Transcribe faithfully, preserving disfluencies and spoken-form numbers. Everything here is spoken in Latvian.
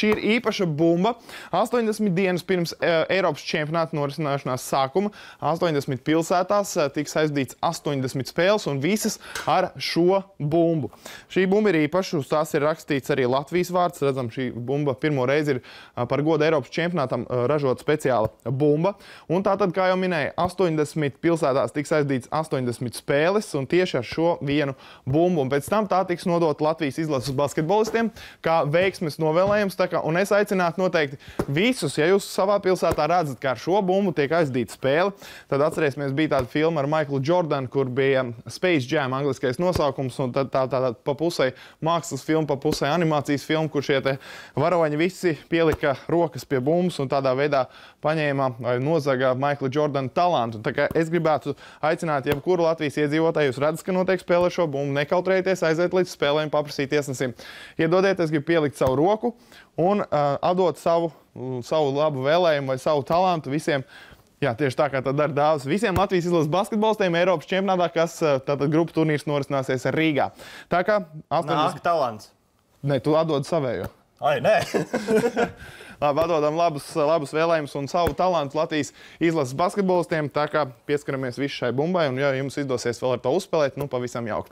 Šī ir īpaša bumba. astoņdesmit dienas pirms Eiropas čempionāta norisināšanās sākuma. astoņdesmit pilsētās tiks aizdīts astoņdesmit spēles un visas ar šo bumbu. Šī bumba ir īpaša, uz tās ir rakstīts arī Latvijas vārds. Redzam, šī bumba pirmo reizi ir par godu Eiropas čempionātam ražot speciāla bumba. Un tātad, kā jau minēja, astoņdesmit pilsētās tiks aizdīts astoņdesmit spēles un tieši ar šo vienu bumbu. Un pēc tam tā tiks nodot Latvijas izlases basketbolistiem kā veiksmes novēlējums. Tā kā, un es aicinātu noteikti visus, ja jūs savā pilsētā redzat, kā ar šo bumbu tiek aizdīta spēle, tad atcerēsimies, bija tāda filma ar Michaelu Jordanu, kur bija Space Jam angliskais nosaukums, un tad tā, tā, tā pa pusē mākslas filma, pa pusē animācijas filma, kur šie te varoņi visi pielika rokas pie bumbas un tādā veidā paņēma vai nozaga Michaela Jordana talantu. Tā kā es gribētu aicināt jebkuru Latvijas iedzīvotāju, jūs redzat, ka notiek spēle ar šo bumbu, nekautrējieties, aiziet līdz spēlēm, paprasīt tiesnesim. Iedodiet, es gribu pielikt savu roku un uh, atdot savu, savu labu vēlējumu vai savu talantu visiem. Jā, tieši tā kā tad dara dāvas visiem Latvijas izlases basketbolistiem Eiropas čempionātā, kas uh, tātad grupu turnīrs norisināsies Rīgā. Tā kā astoņdesmit... Nāk talants. Nē, tu atdod savējo. Ai, nē. Labi, atdodam labus, labus vēlējumus un savu talantu Latvijas izlases basketbolistiem, tā kā pieskaramies visu šai bumbai, un ja jums izdosies vēl ar to uzspēlēt, nu pavisam jauki.